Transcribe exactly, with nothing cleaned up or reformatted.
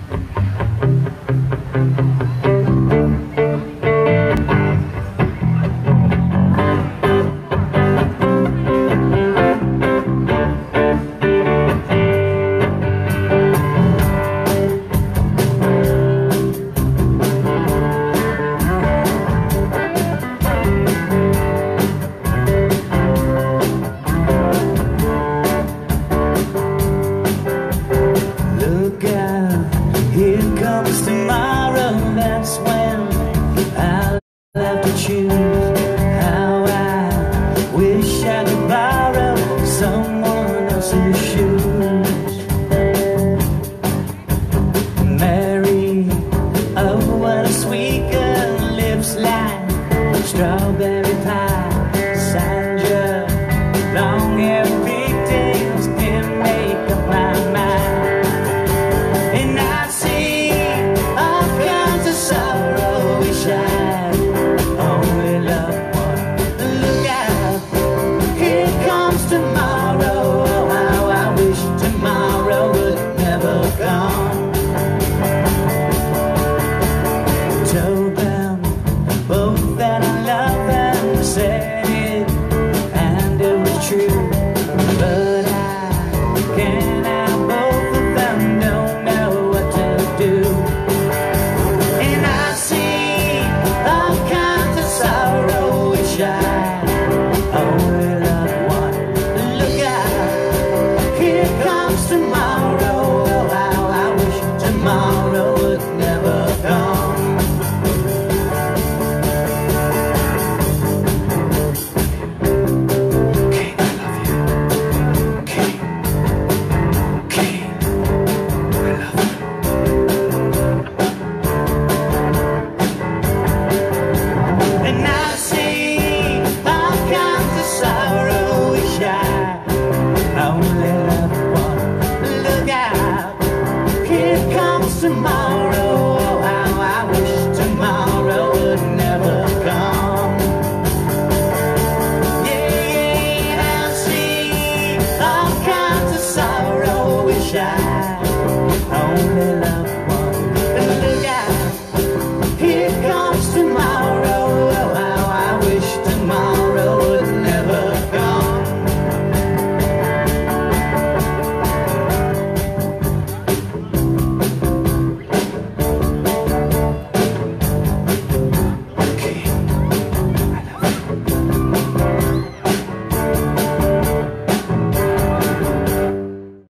Strawberry pie, Sandra, long hair, pigtails can make up my mind. And I see all kinds of sorrow, wish I only loved one. Look out, here comes tomorrow. Oh, how I wish tomorrow would never come. Told them both that I love them, said it, and it was true. But I can't have both of them, don't know what to do. And I see all kinds of sorrow, wish I only loved one. Look out, here comes tomorrow. Oh, how I wish tomorrow would never come. Tomorrow, oh, how I wish tomorrow would never come. Yeah, I see all kinds of sorrow, wish I